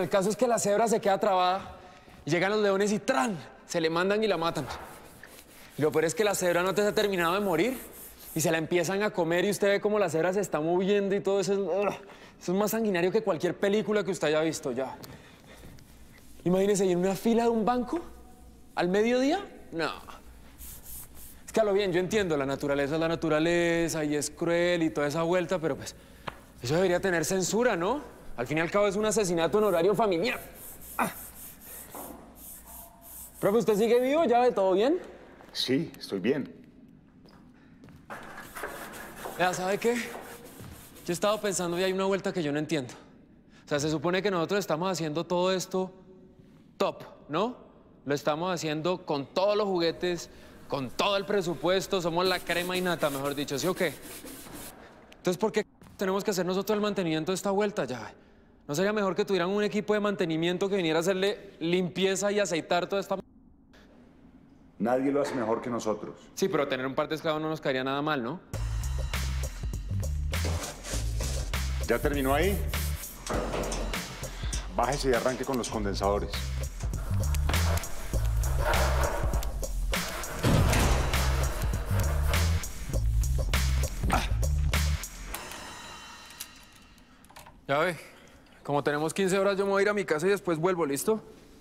el caso es que la cebra se queda trabada y llegan los leones y ¡tran! Se le mandan y la matan. Y lo peor es que la cebra no te ha terminado de morir y se la empiezan a comer y usted ve cómo la cebra se está moviendo y todo eso. Eso es más sanguinario que cualquier película que usted haya visto ya. Imagínese ir en una fila de un banco al mediodía. No. Es que a lo bien, yo entiendo, la naturaleza es la naturaleza y es cruel y toda esa vuelta, pero pues eso debería tener censura, ¿no? Al fin y al cabo es un asesinato en horario familiar. Ah. Profe, ¿usted sigue vivo? ¿Ya ve todo bien? Sí, estoy bien. Ya, ¿sabe qué? Yo he estado pensando y hay una vuelta que yo no entiendo. O sea, se supone que nosotros estamos haciendo todo esto top, ¿no? Lo estamos haciendo con todos los juguetes, con todo el presupuesto, somos la crema innata, mejor dicho, ¿sí o qué? Entonces, ¿por qué tenemos que hacer nosotros el mantenimiento de esta vuelta ya? ¿No sería mejor que tuvieran un equipo de mantenimiento que viniera a hacerle limpieza y aceitar toda esta... Nadie lo hace mejor que nosotros. Sí, pero tener un par de esclavos no nos caería nada mal, ¿no? ¿Ya terminó ahí? Bájese y arranque con los condensadores. Ya ve, como tenemos 15 horas, yo me voy a ir a mi casa y después vuelvo, ¿listo?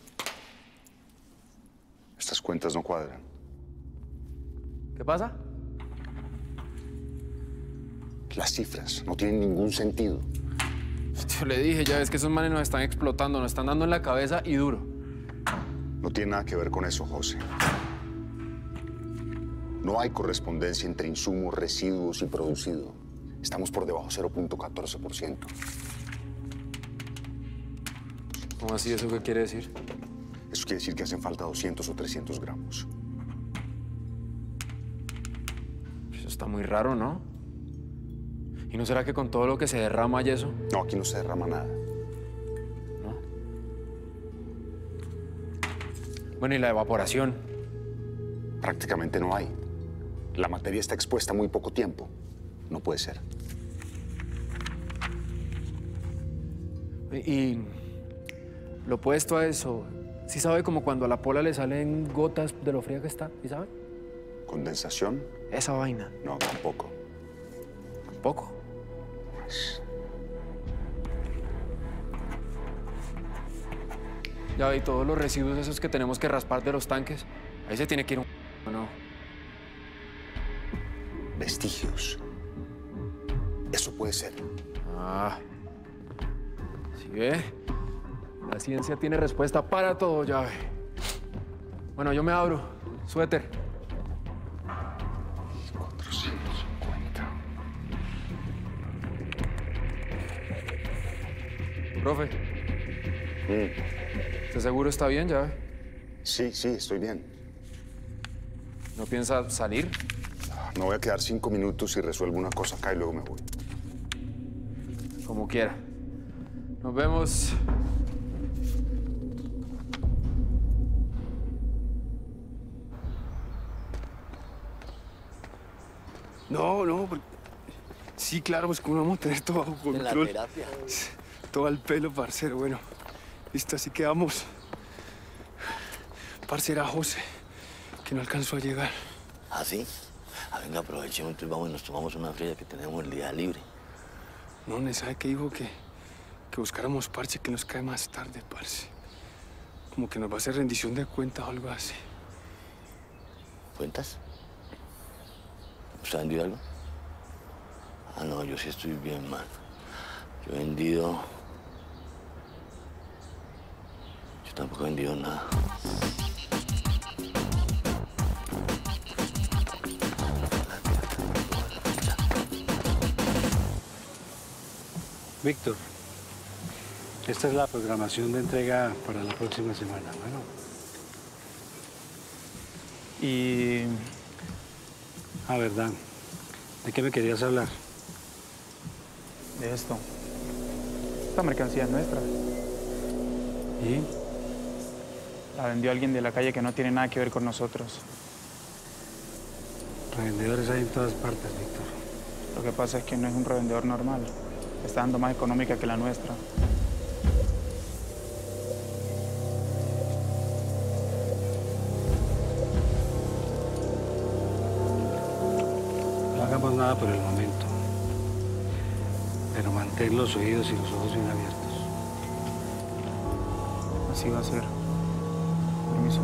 Estas cuentas no cuadran. ¿Qué pasa? Las cifras no tienen ningún sentido. Yo le dije, ya ves que esos manes nos están explotando, nos están dando en la cabeza y duro. No tiene nada que ver con eso, José. No hay correspondencia entre insumos, residuos y producido. Estamos por debajo 0.14%. ¿Cómo así? ¿Eso qué quiere decir? Eso quiere decir que hacen falta 200 o 300 gramos. Eso está muy raro, ¿no? ¿Y no será que con todo lo que se derrama y eso? No, aquí no se derrama nada. ¿No? Bueno, ¿y la evaporación? Prácticamente no hay. La materia está expuesta muy poco tiempo. No puede ser. Y lo opuesto a eso, ¿sí sabe como cuando a la pola le salen gotas de lo fría que está? ¿Sí sabe? ¿Condensación? Esa vaina. No, tampoco. ¿Tampoco? Ya ve, y todos los residuos esos que tenemos que raspar de los tanques, ahí se tiene que ir un... ¿no? Vestigios. Eso puede ser. Ah. ¿Sí ve? La ciencia tiene respuesta para todo, ya ve. Bueno, yo me abro. Suéter. 450. Profe. ¿Usted seguro está bien, ya ve? Sí, estoy bien. ¿No piensa salir? Me voy a quedar 5 minutos y resuelvo una cosa acá y luego me voy. Como quiera. Nos vemos. No, sí, claro, pues cómo vamos a tener todo bajo control. En la terapia. Todo al pelo, parcero. Bueno, listo, así quedamos. Parcera José, que no alcanzó a llegar. ¿Ah, sí? Ah, venga, aprovechemos, entonces vamos y nos tomamos una fría que tenemos el día libre. No, ¿sabe qué dijo? Que buscáramos parche, que nos cae más tarde, parce. Como que nos va a hacer rendición de cuentas o algo así. ¿Cuentas? ¿Usted ha vendido algo? Ah, no, yo sí estoy bien mal. Yo he vendido... Yo tampoco he vendido nada. Víctor, esta es la programación de entrega para la próxima semana, bueno. Y... Ah, verdad. ¿De qué me querías hablar? de esto. Esta mercancía es nuestra. ¿Y? La vendió alguien de la calle que no tiene nada que ver con nosotros. Revendedores hay en todas partes, Víctor. Lo que pasa es que no es un revendedor normal. Está dando más económica que la nuestra. nada por el momento. Pero mantén los oídos y los ojos bien abiertos. Así va a ser. Permiso.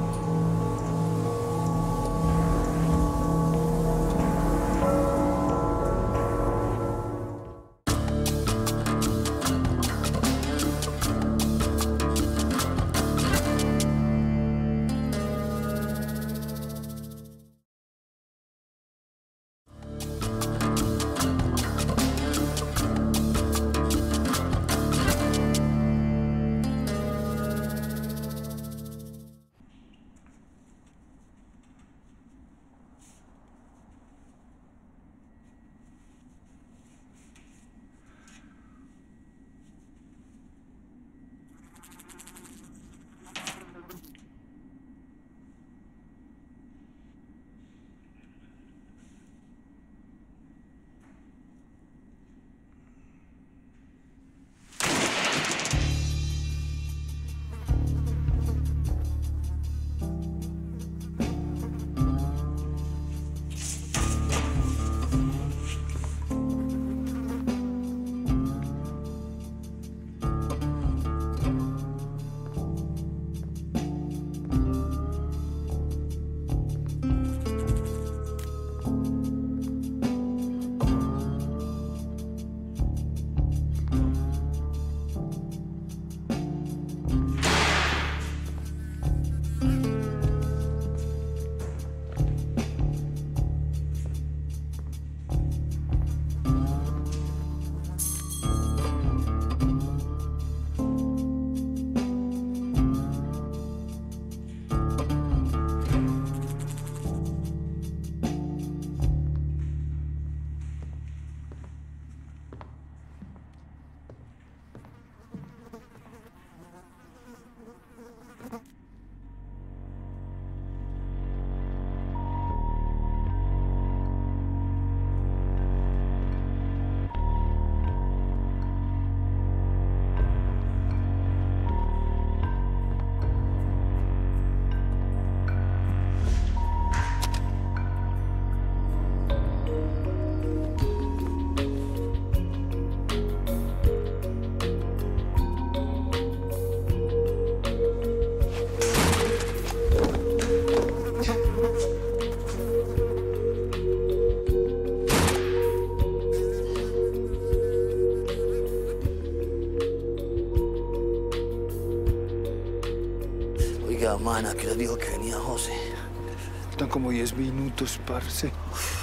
Oiga, man, ¿a qué hora dijo que venía José? Faltan como 10 minutos, parce.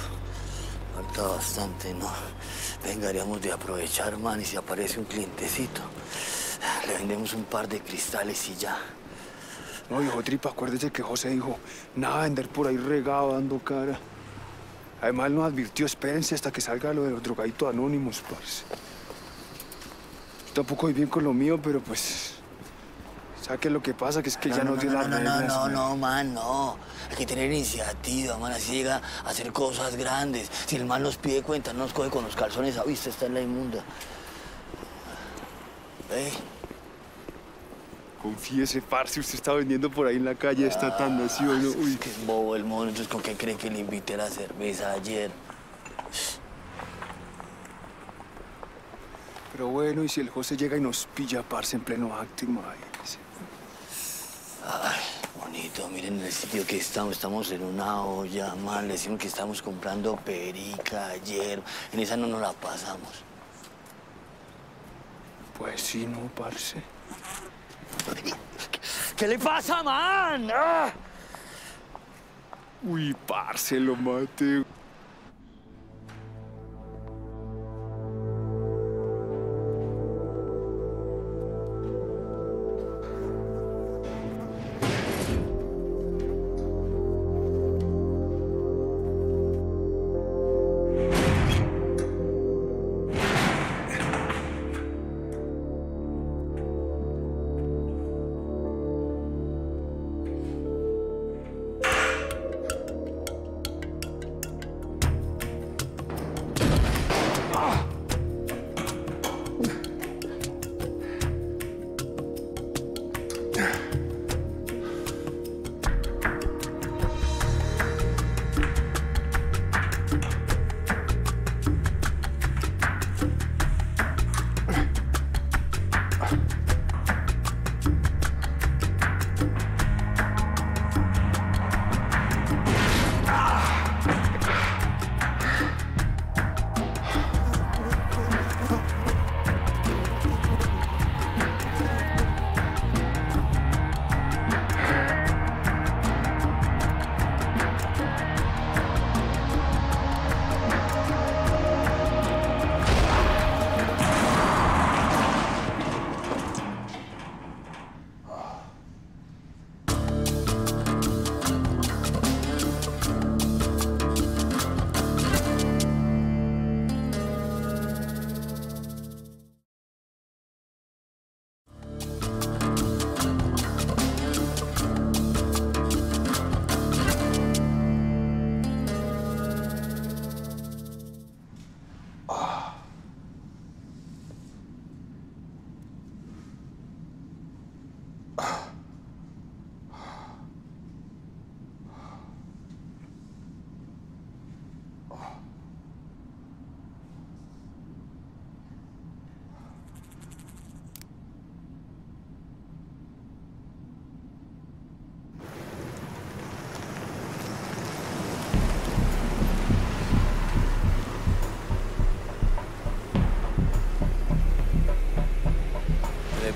Falta bastante, ¿no? Venga, haríamos de aprovechar, man, y si aparece un clientecito, le vendemos un par de cristales y ya. No, viejo Tripa, acuérdese que José dijo, nada de vender por ahí regado, dando cara. Además, él nos advirtió, espérense hasta que salga lo de los drogaditos anónimos, parce. Yo tampoco voy bien con lo mío, pero pues... ¿Sabe qué es lo que pasa? Que es que ya nos dio las reglas. No, man, no. Hay que tener iniciativa, man. Así llega a hacer cosas grandes. Si el man nos pide cuenta, no nos coge con los calzones a vista, está en la inmunda. ¿Eh? Confiese, parce, usted está vendiendo por ahí en la calle esta tanda, ¿sí o no? Uy, Qué bobo el mono. Entonces, ¿con qué cree que le invité a la cerveza ayer? Pero bueno, ¿y si el José llega y nos pilla, parce, en pleno acto, imagínese? Ay, bonito, miren el sitio que estamos en una olla, man, le decimos que estamos comprando perica, hierba, en esa no nos la pasamos. Pues sí, no, parce. ¿Qué le pasa, man? ¡Ah! Uy, parce, lo maté.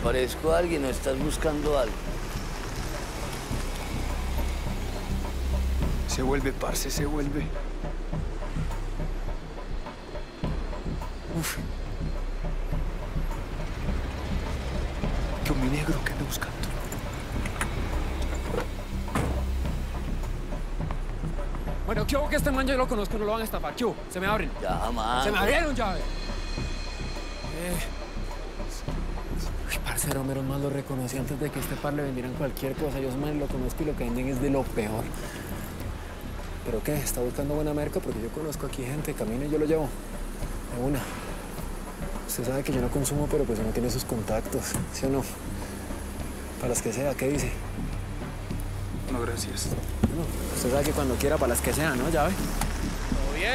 parezco a alguien o estás buscando algo? Se vuelve, parce, se vuelve. Uf. Que un negro que anda buscando. Bueno, ¿qué hubo que este man yo lo conozco? No lo van a estafar. ¿Qué hubo? Se me abren. Ya, man. Se me abrieron, llave. Uy, parcero, menos mal lo reconocí antes de que este par le vendieran cualquier cosa. Yo man lo conozco y lo que venden es de lo peor. ¿Pero qué? ¿Está buscando buena merca? Porque yo conozco aquí gente, camina y yo lo llevo. De una. Usted sabe que yo no consumo, pero pues uno tiene sus contactos, ¿sí o no? Para las que sea, ¿qué dice? No, gracias. No, usted sabe que cuando quiera, para las que sea, ¿no? Ya ve. ¿Todo bien?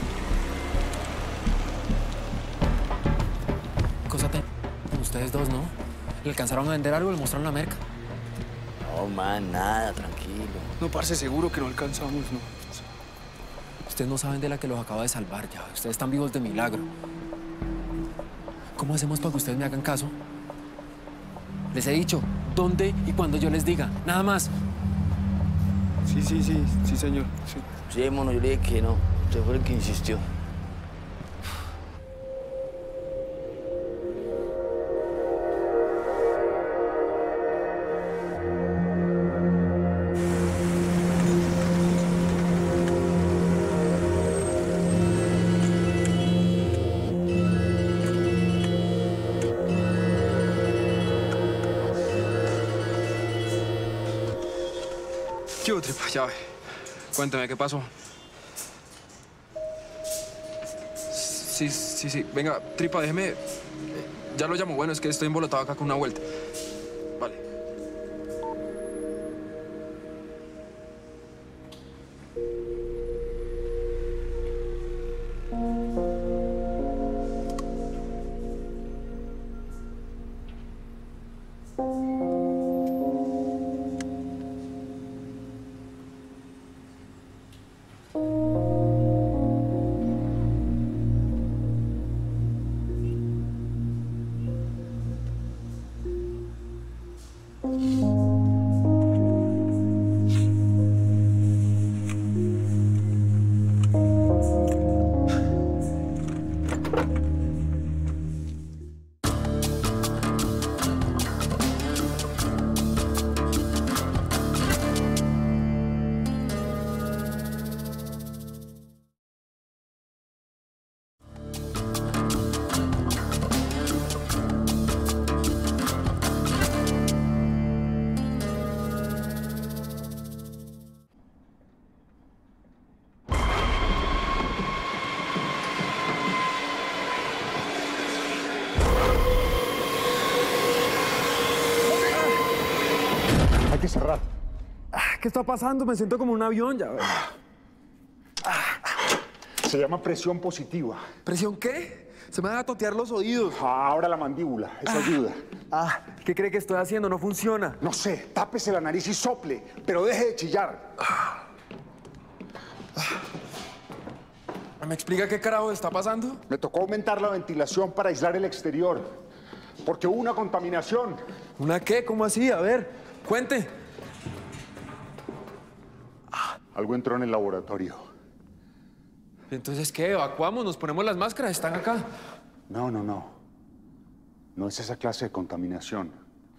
Cosa con ustedes dos, ¿no? ¿Le alcanzaron a vender algo? ¿Le mostraron la merca? No, man, nada, tranquilo. No, parce, seguro que no alcanzamos, no. Ustedes no saben de la que los acaba de salvar, ya. Ustedes están vivos de milagro. ¿Cómo hacemos para que ustedes me hagan caso? Les he dicho dónde y cuando yo les diga. Nada más. Sí, señor. Sí. Sí, mono, yo le dije que no. Usted fue el que insistió. ¿Qué hubo, Tripa? Ya ve. Cuéntame, ¿qué pasó? Sí. Venga, Tripa, déjeme... Ya lo llamo. Bueno, es que estoy embolatado acá con una vuelta. Vale. Hay que cerrar. ¿Qué está pasando? Me siento como un avión, ya. Se llama presión positiva. ¿Presión qué? Se me van a totear los oídos. Ahora la mandíbula, eso ayuda. ¿Qué cree que estoy haciendo? No funciona. No sé, tápese la nariz y sople, pero deje de chillar. ¿Me explica qué carajo está pasando? Me tocó aumentar la ventilación para aislar el exterior, porque hubo una contaminación. ¿Una qué? ¿Cómo así? A ver, cuente. Algo entró en el laboratorio. Entonces, ¿qué? ¿Evacuamos? ¿Nos ponemos las máscaras? ¿Están acá? No. No es esa clase de contaminación.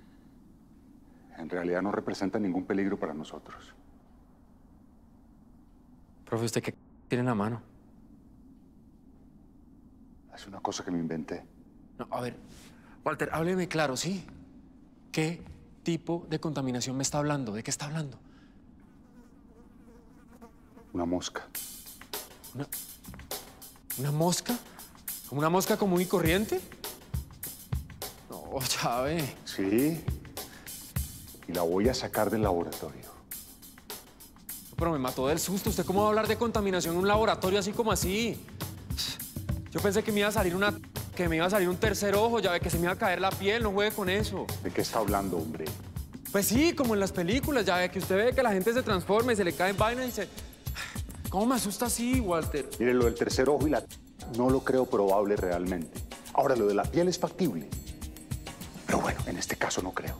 En realidad no representa ningún peligro para nosotros. Profe, ¿usted qué tiene en la mano? Es una cosa que me inventé. No, a ver, Walter, hábleme claro, ¿sí? ¿Qué tipo de contaminación me está hablando? ¿De qué está hablando? Una mosca. ¿Una mosca? ¿Como una mosca común y corriente? No, ya ve. Sí. Y la voy a sacar del laboratorio. Pero me mató del susto. ¿Usted cómo va a hablar de contaminación en un laboratorio así como así? Yo pensé que me iba a salir un tercer ojo, ya ve que se me iba a caer la piel, no juegue con eso. ¿De qué está hablando, hombre? Pues sí, como en las películas, ya ve que usted ve que la gente se transforma y se le caen vainas y se... ¿Cómo me asusta así, Walter? Mire, lo del tercer ojo y la... no lo creo probable realmente. Ahora, lo de la piel es factible. Pero bueno, en este caso no creo.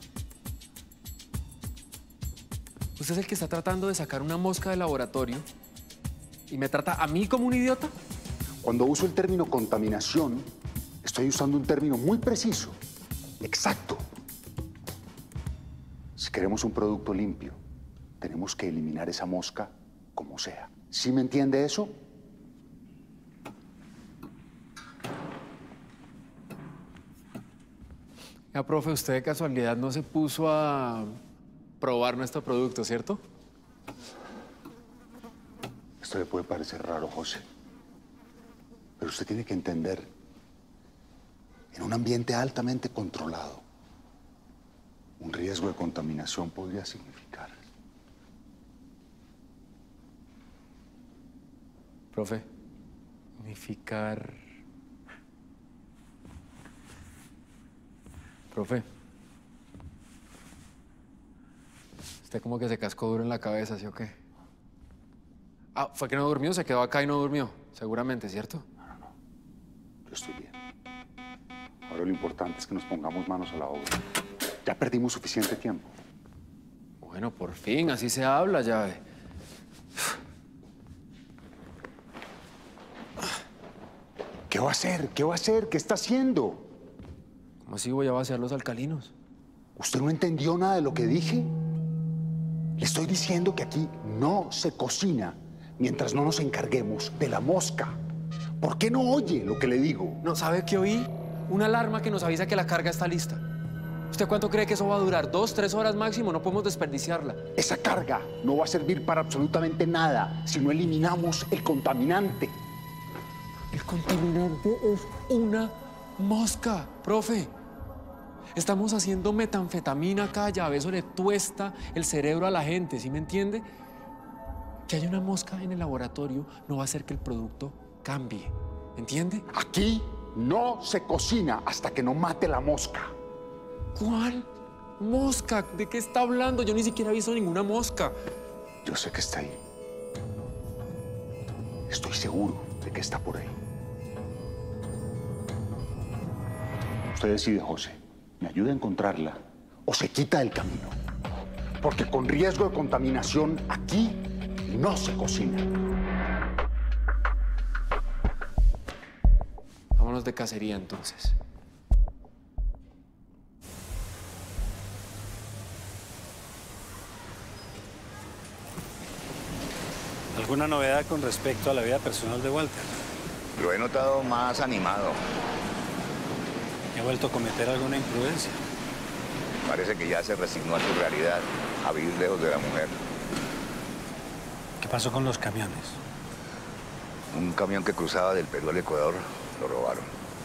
¿Usted es el que está tratando de sacar una mosca del laboratorio y me trata a mí como un idiota? Cuando uso el término contaminación, estoy usando un término muy preciso, exacto. Si queremos un producto limpio, tenemos que eliminar esa mosca como sea. ¿Sí me entiende eso? Ya, profe, usted de casualidad no se puso a probar nuestro producto, ¿cierto? Esto le puede parecer raro, José. Pero usted tiene que entender, en un ambiente altamente controlado, un riesgo de contaminación podría significar. Profe, significar... Profe. Usted como que se cascó duro en la cabeza, ¿sí o qué? Ah, fue que no durmió, se quedó acá y no durmió. Seguramente, ¿cierto? No. Yo estoy bien. Ahora lo importante es que nos pongamos manos a la obra. Ya perdimos suficiente tiempo. Bueno, por fin, así se habla, ya ve. ¿Qué va a hacer? ¿Qué va a hacer? ¿Qué está haciendo? ¿Cómo así voy a vaciar los alcalinos? ¿Usted no entendió nada de lo que dije? Le estoy diciendo que aquí no se cocina mientras no nos encarguemos de la mosca. ¿Por qué no oye lo que le digo? No, ¿sabe qué oí? Una alarma que nos avisa que la carga está lista. ¿Usted cuánto cree que eso va a durar? 2, 3 horas máximo, no podemos desperdiciarla. Esa carga no va a servir para absolutamente nada si no eliminamos el contaminante. El contaminante es una mosca, profe. Estamos haciendo metanfetamina acá, ya eso le tuesta el cerebro a la gente, ¿sí me entiende? Que haya una mosca en el laboratorio no va a hacer que el producto cambie, ¿entiende? Aquí no se cocina hasta que no mate la mosca. ¿Cuál mosca? ¿De qué está hablando? Yo ni siquiera he visto ninguna mosca. Yo sé que está ahí. Estoy seguro de que está por ahí. Usted decide, José. ¿Me ayuda a encontrarla o se quita del camino? Porque con riesgo de contaminación aquí no se cocina. Vámonos de cacería entonces. ¿Alguna novedad con respecto a la vida personal de Walter? Lo he notado más animado. ¿Ha vuelto a cometer alguna imprudencia? Parece que ya se resignó a su realidad, a vivir lejos de la mujer. ¿Qué pasó con los camiones? Un camión que cruzaba del Perú al Ecuador lo robaron.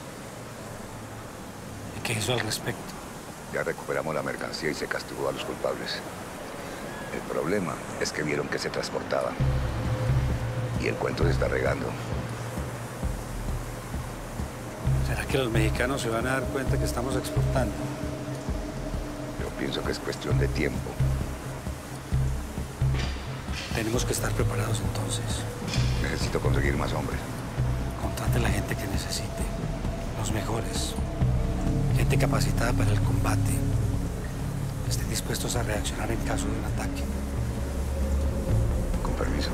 ¿Y qué hizo al respecto? Ya recuperamos la mercancía y se castigó a los culpables. El problema es que vieron que se transportaban. Y el cuento se está regando. ¿Será que los mexicanos se van a dar cuenta que estamos exportando? Yo pienso que es cuestión de tiempo. Tenemos que estar preparados entonces. Necesito conseguir más hombres. Contrate la gente que necesite. Los mejores. Gente capacitada para el combate. Estén dispuestos a reaccionar en caso de un ataque. Con permiso.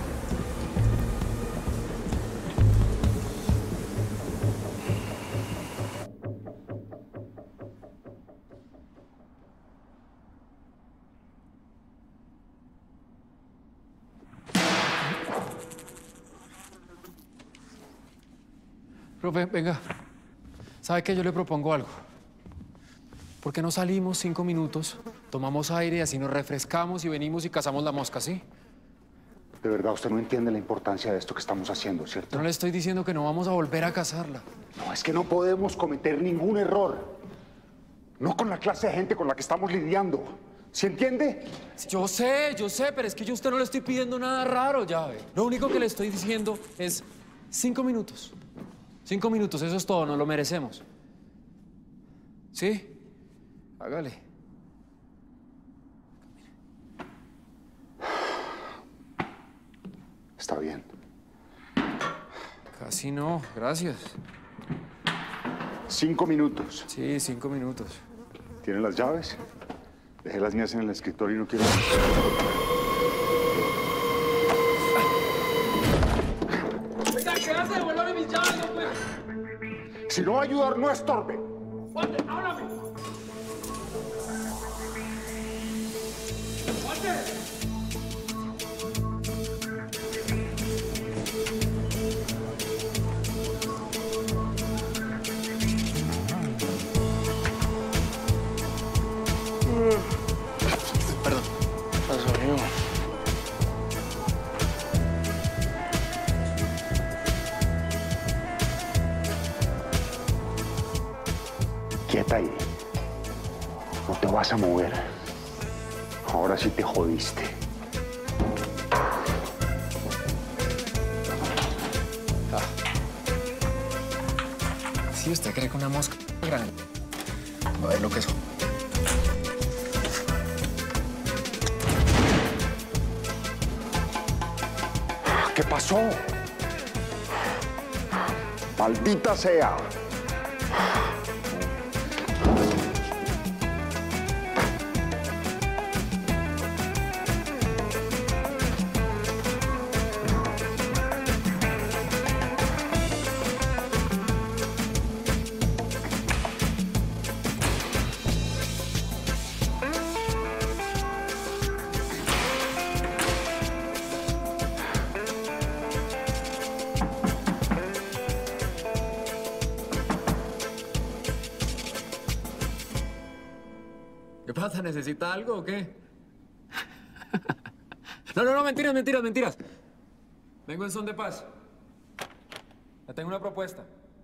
Profe, venga. ¿Sabe qué? Yo le propongo algo. ¿Por qué no salimos 5 minutos, tomamos aire y así nos refrescamos y venimos y cazamos la mosca, ¿sí? De verdad, usted no entiende la importancia de esto que estamos haciendo, ¿cierto? No le estoy diciendo que no vamos a volver a cazarla. No, es que no podemos cometer ningún error. No con la clase de gente con la que estamos lidiando. ¿Sí entiende? Yo sé, pero es que yo a usted no le estoy pidiendo nada raro, ya ve. Lo único que le estoy diciendo es 5 minutos. 5 minutos, eso es todo, nos lo merecemos. ¿Sí? Hágale. Está bien. Casi no, gracias. 5 minutos. Sí, 5 minutos. ¿Tiene las llaves? Dejé las mías en el escritorio y no quiero... Venga, quédate, devuélvame mis llaves, no puedo. Si no va a ayudar, no estorbe. Walter, háblame. Walter. Perdón. Pasó, amigo. Quieta ahí. No te vas a mover. Ahora sí te jodiste. Si usted cree que una mosca grande. A ver lo que es. ¿Qué pasó? ¡Maldita sea! ¿Qué pasa? ¿Necesita algo o qué? No, mentiras. Vengo en son de paz. Le tengo una propuesta.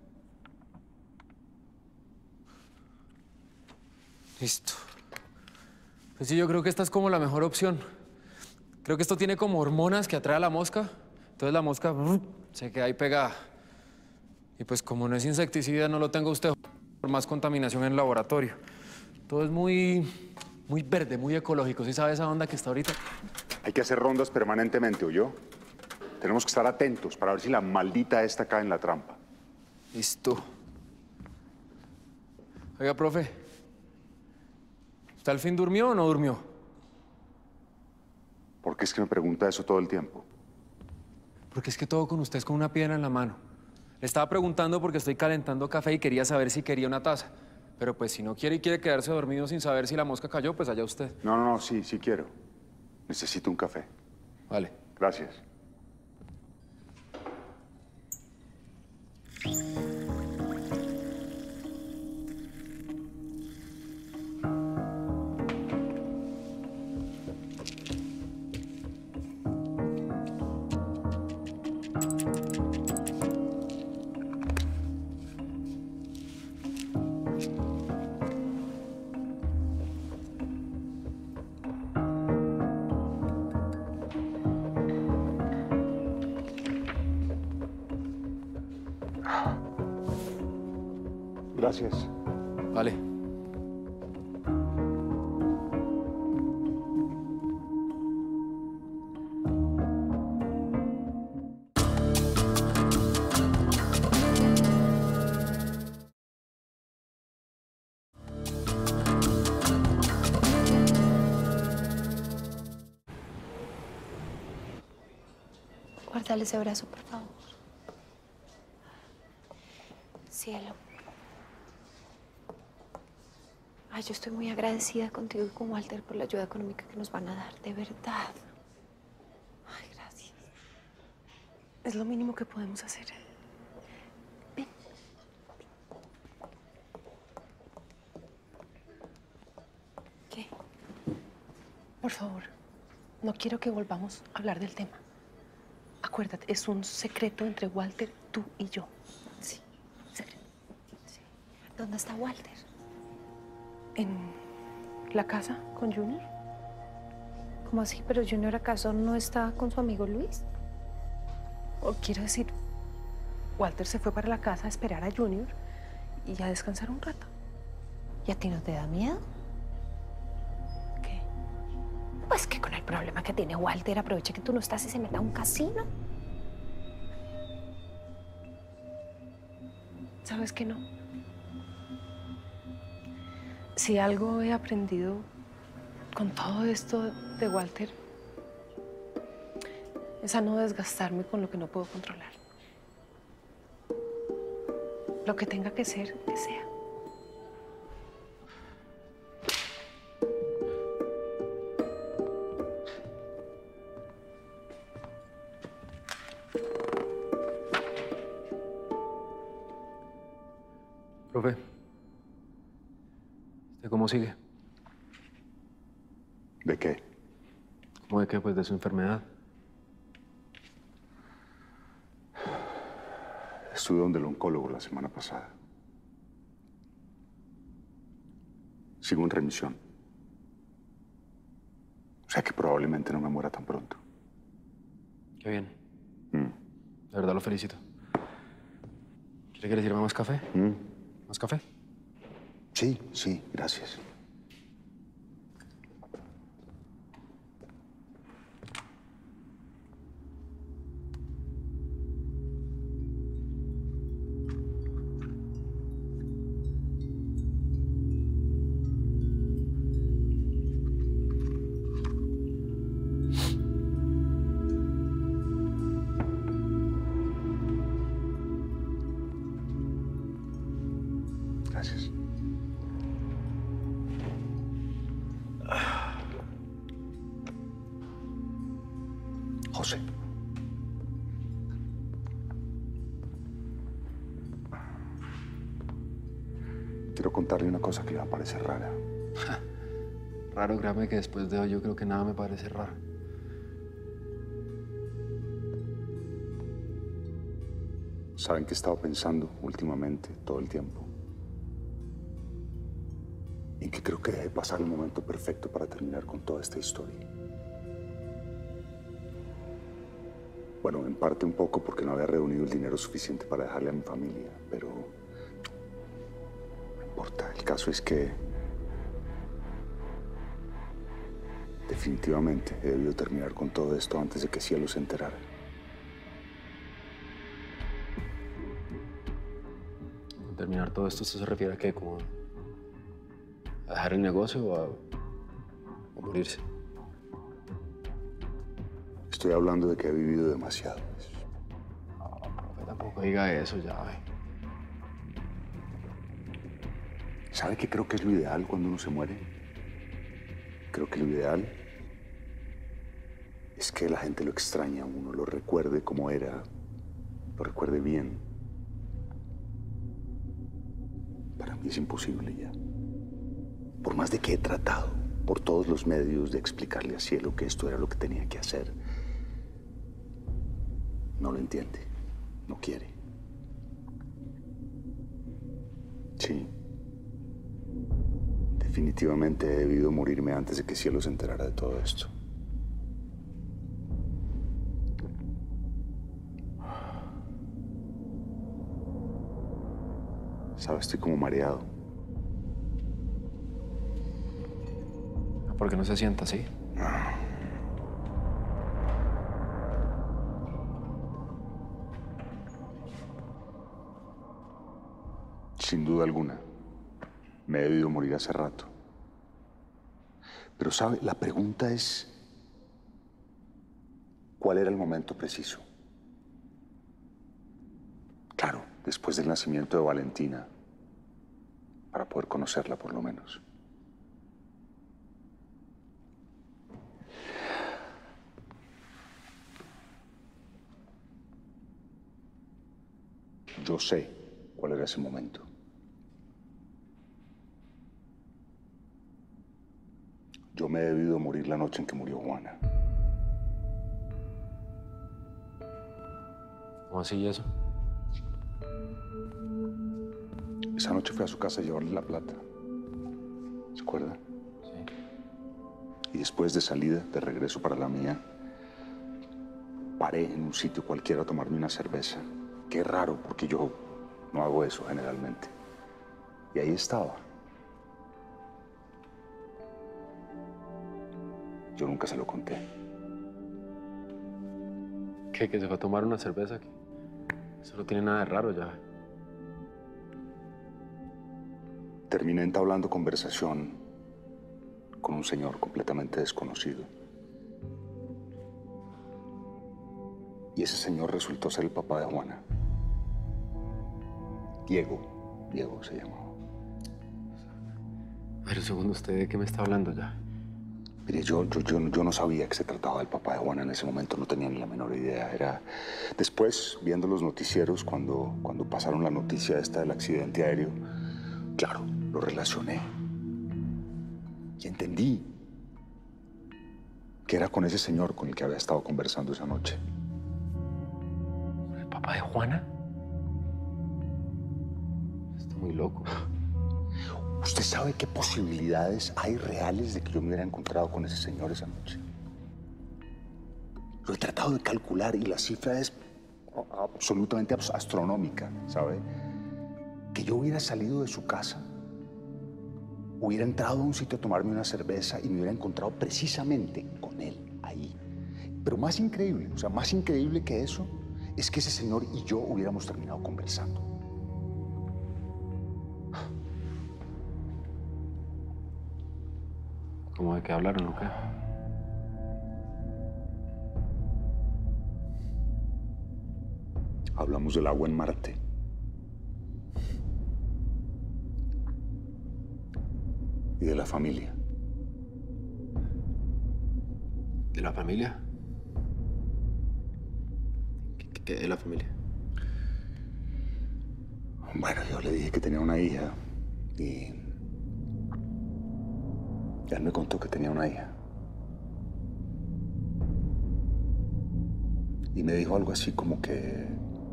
Listo. Pues sí, yo creo que esta es como la mejor opción. Creo que esto tiene como hormonas que atrae a la mosca. Entonces la mosca se queda ahí pegada. Y pues como no es insecticida, no lo tenga usted por más contaminación en el laboratorio. Todo es muy verde, muy ecológico. ¿Sí sabe esa onda que está ahorita? Hay que hacer rondas permanentemente, ¿oyó? Tenemos que estar atentos para ver si la maldita esta cae en la trampa. Listo. Oiga, profe. ¿Usted al fin durmió o no durmió? ¿Por qué es que me pregunta eso todo el tiempo? Porque es que todo con usted es con una piedra en la mano. Le estaba preguntando porque estoy calentando café y quería saber si quería una taza. Pero pues si no quiere y quiere quedarse dormido sin saber si la mosca cayó, pues allá usted. No, sí quiero. Necesito un café. Vale. Gracias. Gracias. Vale. Guárdale ese brazo, por favor. Cielo. Ay, yo estoy muy agradecida contigo y con Walter por la ayuda económica que nos van a dar, de verdad. Ay, gracias. Es lo mínimo que podemos hacer. Ven. ¿Qué? Por favor, no quiero que volvamos a hablar del tema. Acuérdate, es un secreto entre Walter, tú y yo. Sí, secreto. Sí. ¿Dónde está Walter? ¿En la casa con Junior? ¿Cómo así? ¿Pero Junior acaso no está con su amigo Luis? O quiero decir, Walter se fue para la casa a esperar a Junior y a descansar un rato. ¿Y a ti no te da miedo? ¿Qué? Pues que con el problema que tiene Walter, aprovecha que tú no estás y se meta a un casino. ¿Sabes que no? Si algo he aprendido con todo esto de Walter, es a no desgastarme con lo que no puedo controlar. Lo que tenga que ser, que sea. Profe, ¿usted cómo sigue? ¿De qué? ¿Cómo de qué? Pues de su enfermedad. Estuve donde el oncólogo la semana pasada. Sigo en remisión. O sea que probablemente no me muera tan pronto. Qué bien. De verdad lo felicito. ¿Quiere que le sirva más café? ¿Más café? Sí, sí, gracias. Gracias. José. Quiero contarle una cosa que le va a parecer rara. Raro, créame que después de hoy yo creo que nada me parece raro. ¿Saben qué he estado pensando últimamente, todo el tiempo? En que creo que dejé pasar el momento perfecto para terminar con toda esta historia. Bueno, en parte un poco porque no había reunido el dinero suficiente para dejarle a mi familia, pero no importa. El caso es que definitivamente he debido terminar con todo esto antes de que Cielo se enterara. Terminar todo esto, ¿esto se refiere a qué? ¿Como a dejar el negocio o a morirse? Estoy hablando de que he vivido demasiado. No, profe, tampoco diga eso ya. ¿Sabe qué creo que es lo ideal cuando uno se muere? Creo que lo ideal es que la gente lo extrañe a uno, lo recuerde como era, lo recuerde bien. Para mí es imposible ya. Por más de que he tratado por todos los medios de explicarle a Cielo que esto era lo que tenía que hacer, no lo entiende, no quiere. Sí. Definitivamente he debido morirme antes de que Cielo se enterara de todo esto. ¿Sabes? Estoy como mareado. ¿Por qué no se sienta así? Sin duda alguna, me he debido morir hace rato. Pero, ¿sabe? La pregunta es, ¿cuál era el momento preciso? Claro, después del nacimiento de Valentina, para poder conocerla por lo menos. Yo sé cuál era ese momento. Yo me he debido morir la noche en que murió Juana. ¿Cómo así eso? Esa noche fui a su casa a llevarle la plata. ¿Se acuerda? Sí. Y después de salida, de regreso para la mía, paré en un sitio cualquiera a tomarme una cerveza. Qué raro, porque yo no hago eso generalmente. Y ahí estaba. Yo nunca se lo conté. ¿Qué? ¿Que se fue a tomar una cerveza? Eso no tiene nada de raro ya. terminé entablando conversación con un señor completamente desconocido. Y ese señor resultó ser el papá de Juana. Diego se llamaba. Pero segundo, ¿usted de qué me está hablando ya? Mire, yo no sabía que se trataba del papá de Juana en ese momento, no tenía ni la menor idea. Era después, viendo los noticieros, cuando pasaron la noticia esta del accidente aéreo, claro, lo relacioné. Y entendí que era con ese señor con el que había estado conversando esa noche. ¿El papá de Juana? Está muy loco. ¿Usted sabe qué posibilidades hay reales de que yo me hubiera encontrado con ese señor esa noche? Lo he tratado de calcular y la cifra es absolutamente astronómica, ¿sabe? Que yo hubiera salido de su casa, hubiera entrado a un sitio a tomarme una cerveza y me hubiera encontrado precisamente con él ahí. Pero más increíble, o sea, más increíble que eso, es que ese señor y yo hubiéramos terminado conversando. ¿Cómo de qué hablaron o qué? Hablamos del agua en Marte. Y de la familia. ¿De la familia? ¿Qué de la familia? Bueno, yo le dije que tenía una hija y él me contó que tenía una hija. Y me dijo algo así como que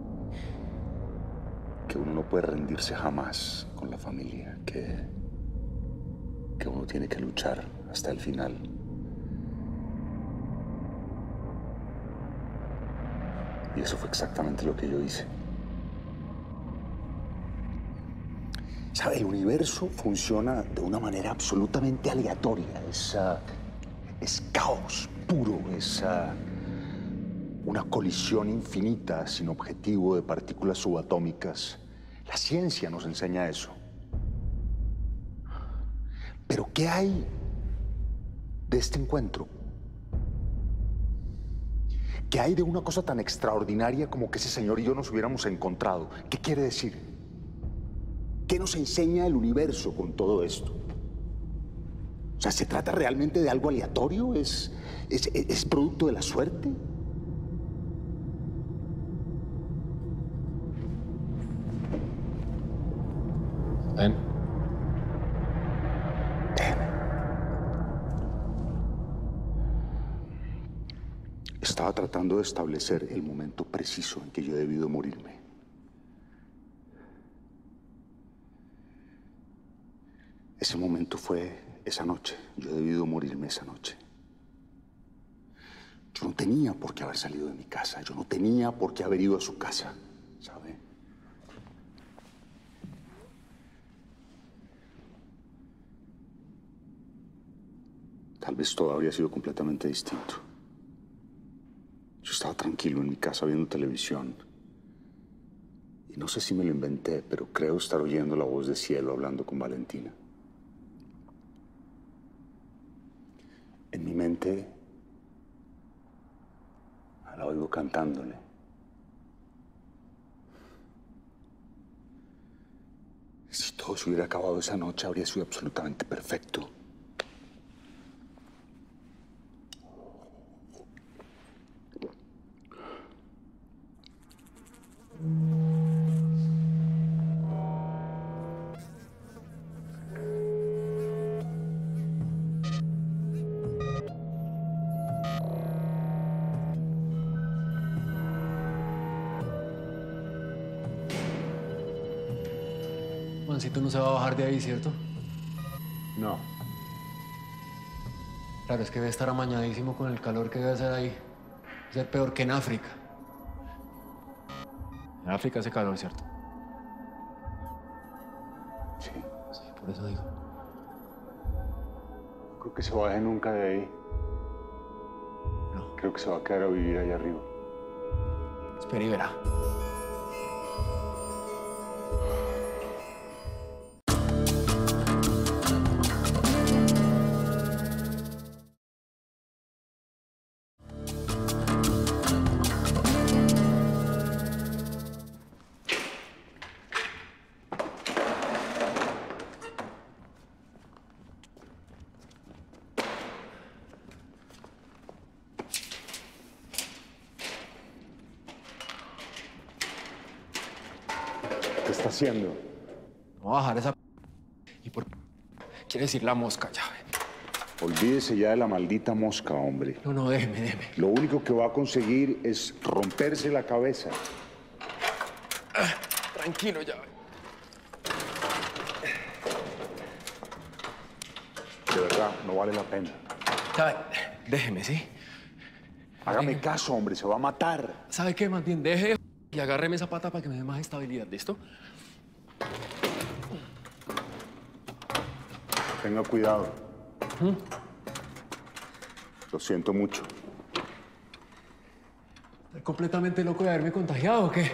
uno no puede rendirse jamás con la familia, que uno tiene que luchar hasta el final. Y eso fue exactamente lo que yo hice. ¿Sabe? El universo funciona de una manera absolutamente aleatoria. Es caos puro, es una colisión infinita sin objetivo de partículas subatómicas. La ciencia nos enseña eso. Pero ¿qué hay de este encuentro? ¿Qué hay de una cosa tan extraordinaria como que ese señor y yo nos hubiéramos encontrado? ¿Qué quiere decir? ¿Qué nos enseña el universo con todo esto? O sea, ¿se trata realmente de algo aleatorio? ¿Es producto de la suerte? Ven. Estaba tratando de establecer el momento preciso en que yo he debido morirme. Ese momento fue esa noche. Yo he debido morirme esa noche. Yo no tenía por qué haber salido de mi casa. Yo no tenía por qué haber ido a su casa, ¿sabe? Tal vez todo habría sido completamente distinto. Yo estaba tranquilo en mi casa viendo televisión. Y no sé si me lo inventé, pero creo estar oyendo la voz de Cielo hablando con Valentina. En mi mente, la oigo cantándole. Si todo se hubiera acabado esa noche, habría sido absolutamente perfecto. Juancito no se va a bajar de ahí, ¿cierto? No. Claro, es que debe estar amañadísimo con el calor que debe hacer ahí. Debe ser peor que en África. En África hace calor, ¿cierto? Sí. Sí, por eso digo. No creo que se baje nunca de ahí. No. Creo que se va a quedar a vivir allá arriba. Espera y verá. haciendo? No voy a bajar esa... Y por... Quiere decir la mosca, llave. Olvídese ya de la maldita mosca, hombre. No, déjeme. Lo único que va a conseguir es romperse la cabeza. Tranquilo, llave. De verdad, no vale la pena. Llave, déjeme, ¿sí? Hágame caso, hombre, se va a matar. ¿Sabe qué? Más bien, deje y agárreme esa pata para que me dé más estabilidad, ¿listo? Tenga cuidado. Lo siento mucho. ¿Estás completamente loco de haberme contagiado o qué?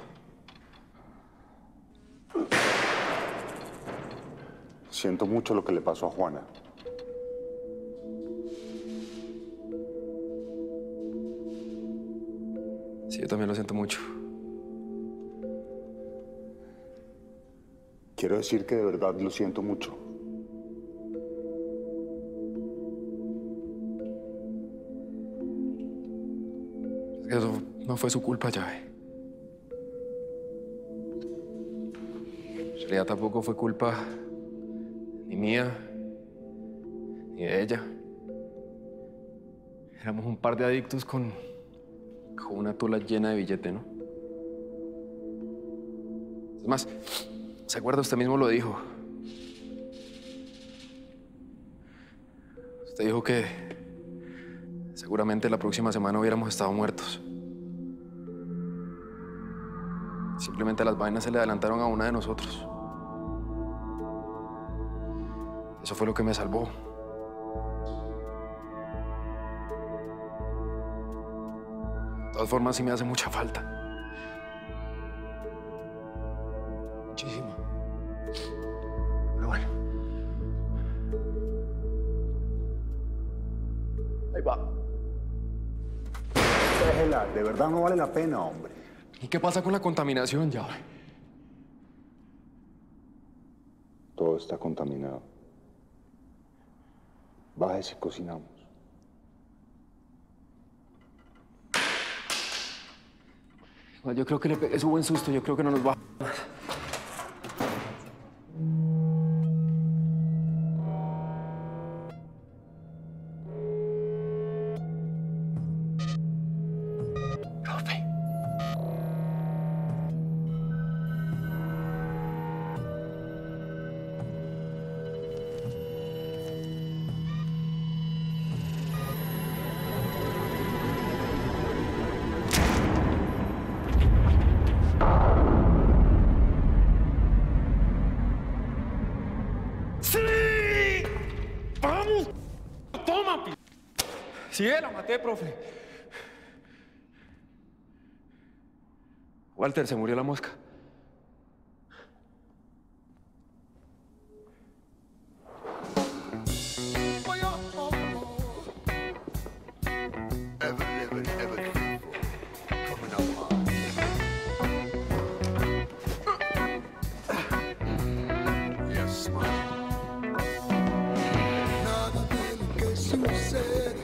Siento mucho lo que le pasó a Juana. Sí, yo también lo siento mucho. Quiero decir que de verdad lo siento mucho. Eso no fue su culpa, llave. En realidad tampoco fue culpa ni mía, ni de ella. Éramos un par de adictos con una tula llena de billete, ¿no? Es más, ¿se acuerda? Usted mismo lo dijo. Usted dijo que seguramente la próxima semana hubiéramos estado muertos. Simplemente las vainas se le adelantaron a una de nosotros. Eso fue lo que me salvó. De todas formas, sí me hace mucha falta. Muchísimo. Pero bueno. Ahí va. Déjela, de verdad no vale la pena, hombre. ¿Y qué pasa con la contaminación, llave? Todo está contaminado. Bájese y cocinamos. Igual yo creo que le pegué su buen susto. Yo creo que no nos va más. Profe. ¡Sí! ¡Vamos! ¡Toma! Sí, la maté, profe. Walter, se murió la mosca. Nada de lo que sucede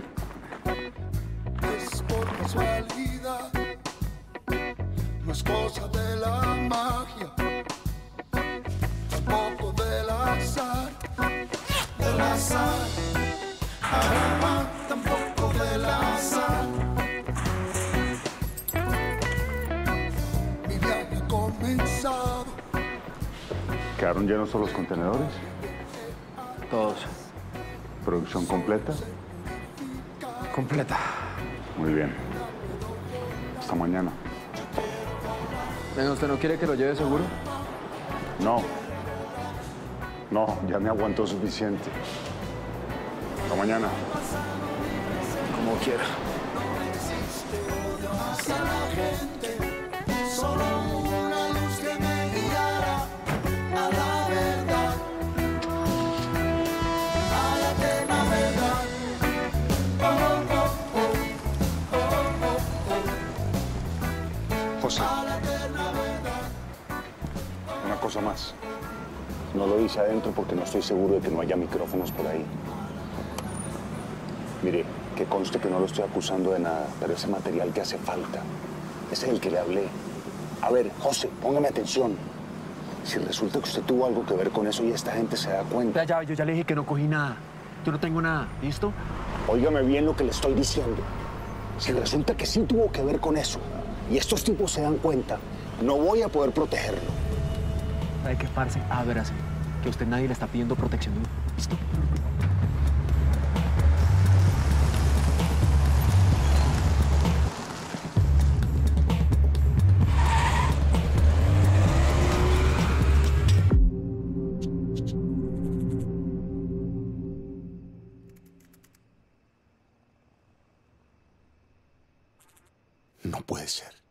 es por casualidad, no es cosa de la magia, tampoco del azar, tampoco del azar. Mi viaje ha comenzado. ¿Quedaron llenos todos los contenedores? Todos. ¿Producción completa? Completa. Muy bien. Hasta mañana. Venga, ¿usted no quiere que lo lleve seguro? No. No, ya me aguantó suficiente. Hasta mañana. Como quiera. Hacia la gente, solo una luz que me guiará a la verdad, a la eterna verdad. José, A la eterna verdad. una cosa más. No lo hice adentro porque no estoy seguro de que no haya micrófonos por ahí. Mire, que conste que no lo estoy acusando de nada, pero ese material que hace falta, ese es el que le hablé. A ver, José, póngame atención. Si resulta que usted tuvo algo que ver con eso y esta gente se da cuenta... Ya, yo ya le dije que no cogí nada. Yo no tengo nada, ¿listo? Óigame bien lo que le estoy diciendo. Si resulta que sí tuvo que ver con eso y estos tipos se dan cuenta, no voy a poder protegerlo. ¿Sabe qué, parce? Ábrase. Que a usted nadie le está pidiendo protección. ¿Listo? No puede ser.